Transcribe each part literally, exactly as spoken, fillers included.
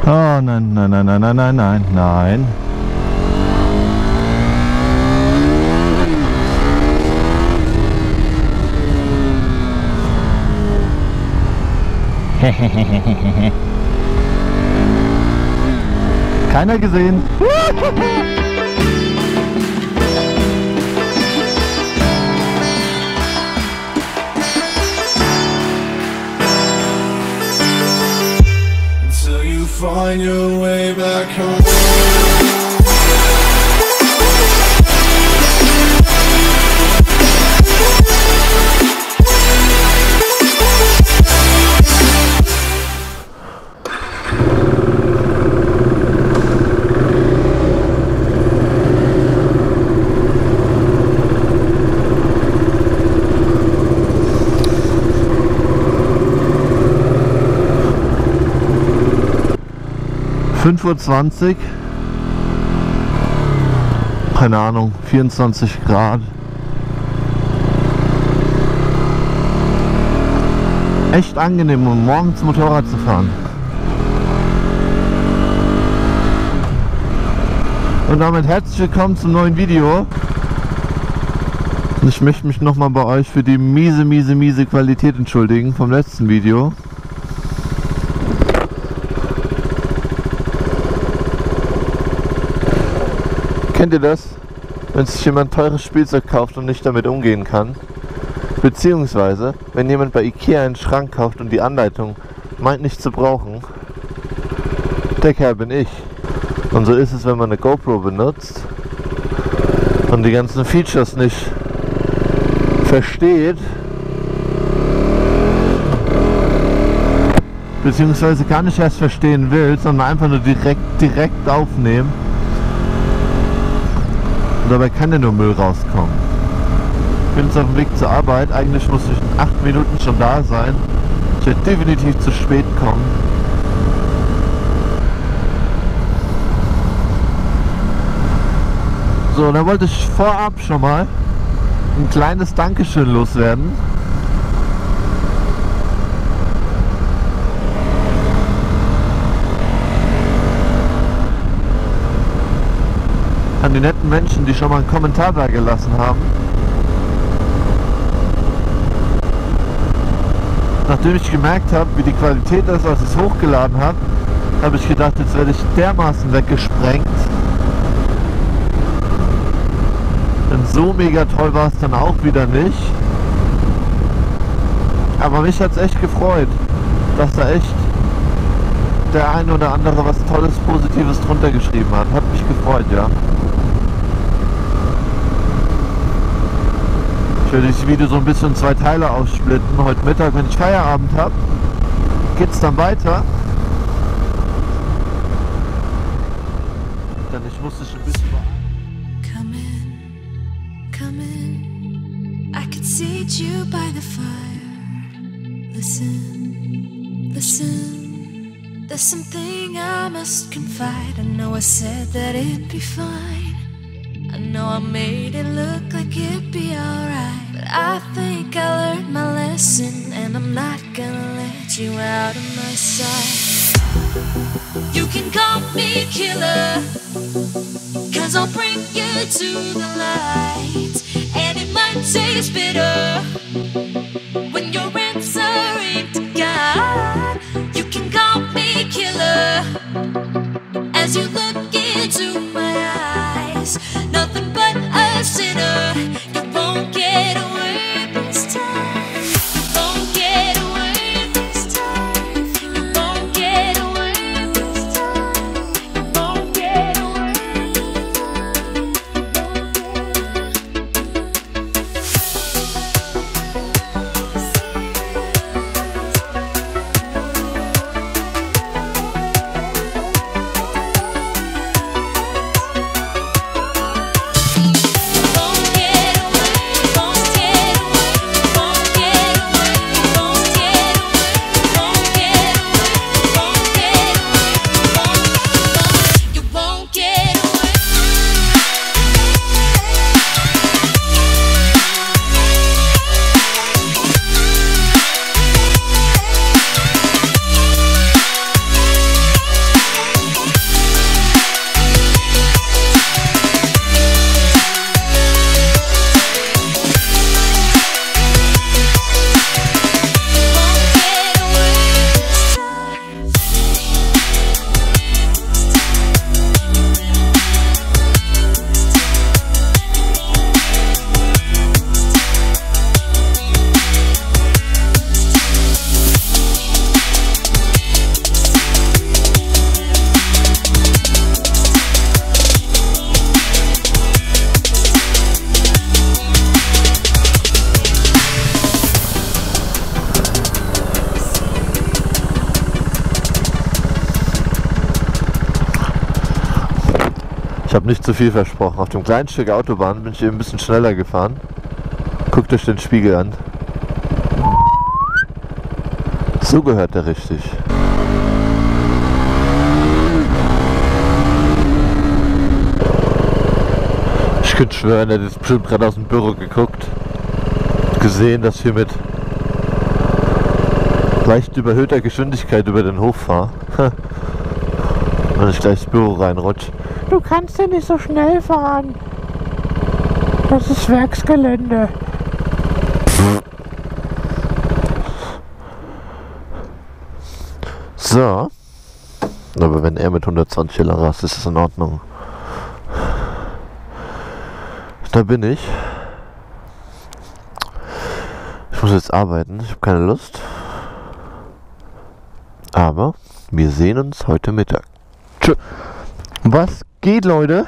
Oh nein, nein, nein, nein, nein, nein, nein, nein. Keiner gesehen. Until you find your way back home. fünf Uhr zwanzig, keine Ahnung, vierundzwanzig Grad. Echt angenehm, um morgens Motorrad zu fahren. Und damit herzlich willkommen zum neuen Video. Und ich möchte mich nochmal bei euch für die miese, miese, miese Qualität entschuldigen vom letzten Video. Kennt ihr das? Wenn sich jemand teures Spielzeug kauft und nicht damit umgehen kann? Beziehungsweise, wenn jemand bei Ikea einen Schrank kauft und die Anleitung meint nicht zu brauchen? Der Kerl bin ich. Und so ist es, wenn man eine GoPro benutzt und die ganzen Features nicht versteht, beziehungsweise gar nicht erst verstehen will, sondern einfach nur direkt, direkt aufnehmen. Und dabei kann ja nur Müll rauskommen. Ich bin jetzt auf dem Weg zur Arbeit. Eigentlich muss ich in acht Minuten schon da sein. Ich werde definitiv zu spät kommen. So, dann wollte ich vorab schon mal ein kleines Dankeschön loswerden. An die netten Menschen, die schon mal einen Kommentar da gelassen haben. Nachdem ich gemerkt habe, wie die Qualität ist, als ich es hochgeladen habe, habe ich gedacht, jetzt werde ich dermaßen weggesprengt. Denn so mega toll war es dann auch wieder nicht. Aber mich hat es echt gefreut, dass da echt der ein oder andere was Tolles, Positives drunter geschrieben hat. Hat mich gefreut, ja. Ich werde das Video so ein bisschen in zwei Teile aufsplitten. Heute Mittag, wenn ich Feierabend habe, geht es dann weiter. Denn ich muss dich ein bisschen Come in, come in. I could seat you by the fire. Listen, listen. There's something I must confide. I know I said that it'd be fine. I know I made it look like it'd be alright. But I think I learned my lesson, and I'm not gonna let you out of my sight. You can call me killer, cause I'll bring you to the light. And it might taste bitter when you're answering to God. You can call me killer as you look into my eyes. Nothing but a sinner. You won't get away this time. You won't get away this time. You won't get away this time. You won't get away this time. Ich habe nicht zu viel versprochen. Auf dem kleinen Stück Autobahn bin ich eben ein bisschen schneller gefahren. Guckt euch den Spiegel an. So gehört der richtig. Ich könnte schwören, er hat jetzt bestimmt gerade aus dem Büro geguckt. Gesehen, dass wir mit leicht überhöhter Geschwindigkeit über den Hof fahre. Und ich gleich ins Büro reinrutsche. Du kannst ja nicht so schnell fahren. Das ist Werksgelände. So. Aber wenn er mit hundertzwanzig rast, ist das in Ordnung. Da bin ich. Ich muss jetzt arbeiten. Ich habe keine Lust. Aber wir sehen uns heute Mittag. Tschö. Was geht, Leute?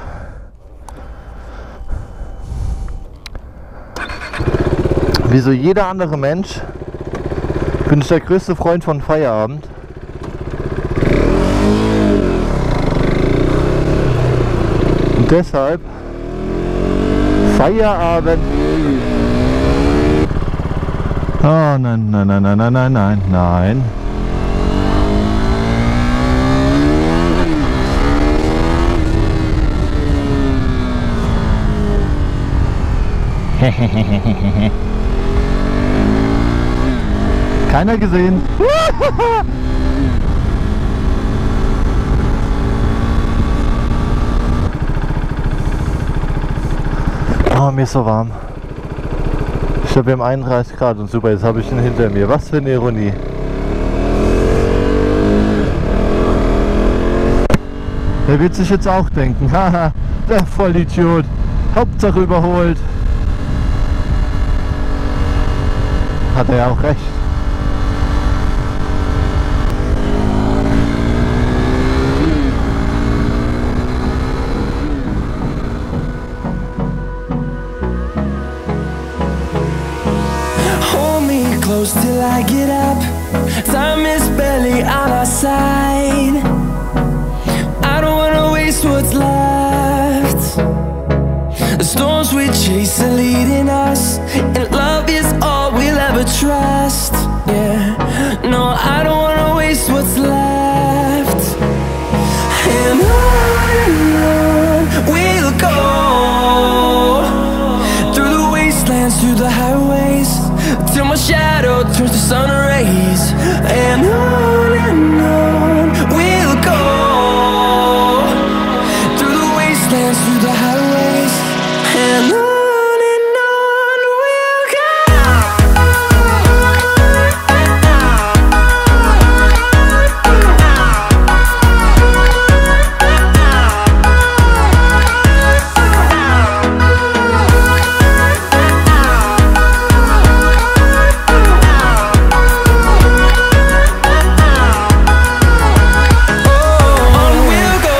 Wie so jeder andere Mensch bin ich der größte Freund von Feierabend. Und deshalb Feierabend. Oh nein, nein, nein, nein, nein, nein, nein, nein. Keiner gesehen. Oh, mir ist so warm. Ich habe eben einunddreißig Grad und super, jetzt habe ich ihn hinter mir. Was für eine Ironie. Der wird sich jetzt auch denken, haha, der Vollidiot. Hauptsache überholt. Hat er ja auch recht. Hold me close till I get up. Time is barely on our side. I don't wanna waste what's left. The storms we chase are leading us, and love is all we'll ever trust. Yeah, no, I don't wanna waste what's left. And on and on we'll go, through the wastelands, through the highways, till my shadow turns to sun rays. And on and on we'll go, through the wastelands, through the highways, and on and on we'll go. On we'll go,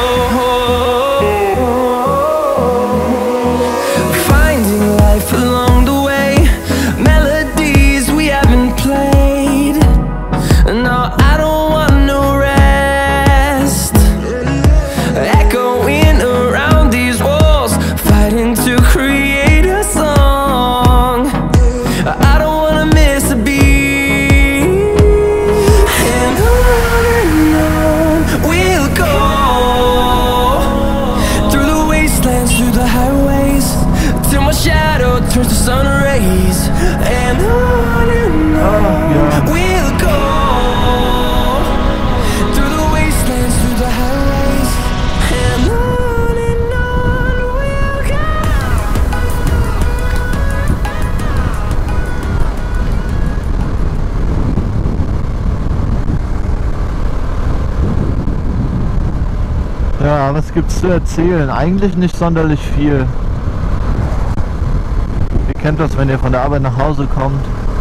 finding life along the way, melodies we haven't played. No, I don't want no rest, echoing around these walls, fighting to create a song. I don't wanna miss a beat. And on and on we'll go, through the wastelands, through the highways, till my shadow turns to sun rays. And on and on we'll go, through the wastelands, through the highways, and on and on we'll go. Ja, was gibt's zu erzählen? Eigentlich nicht sonderlich viel. Ihr kennt das, wenn ihr von der Arbeit nach Hause kommt.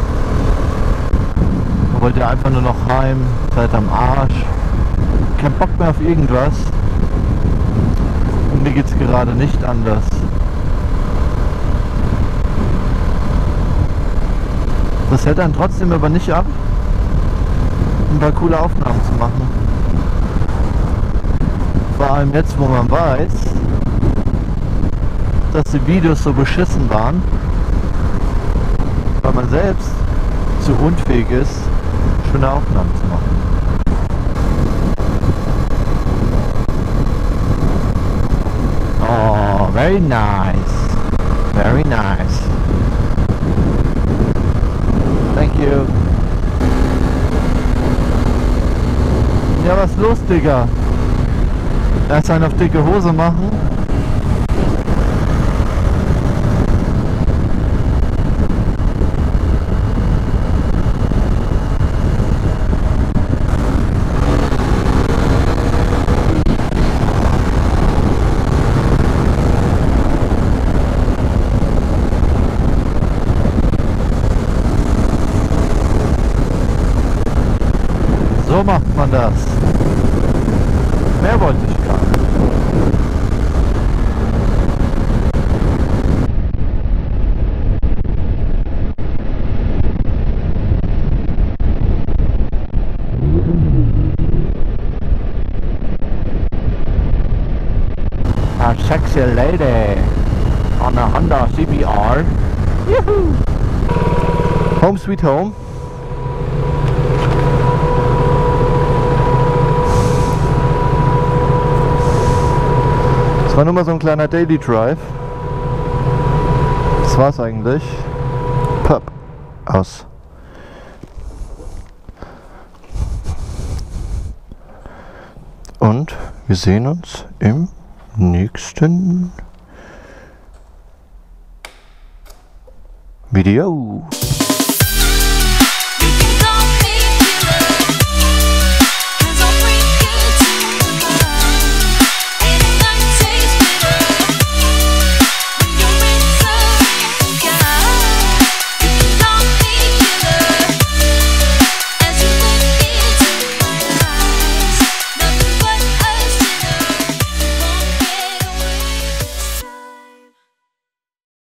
Dann wollt ihr einfach nur noch heim, seid am Arsch. Kein Bock mehr auf irgendwas. Und mir geht's gerade nicht anders. Das hält einen trotzdem aber nicht ab, ein paar coole Aufnahmen zu machen. Vor allem jetzt, wo man weiß, dass die Videos so beschissen waren, weil man selbst zu unfähig ist, schöne Aufnahmen zu machen. Oh, very nice. Very nice. Thank you. Ja, was ist los, Digga? Erst einen auf dicke Hose machen. So macht man das. Mehr wollte ich gar nicht. A sexy lady on a Honda C B R. Juhu. Home sweet home. Das war nur mal so ein kleiner Daily Drive. Das war's eigentlich. Pub. Aus. Und wir sehen uns im nächsten Video.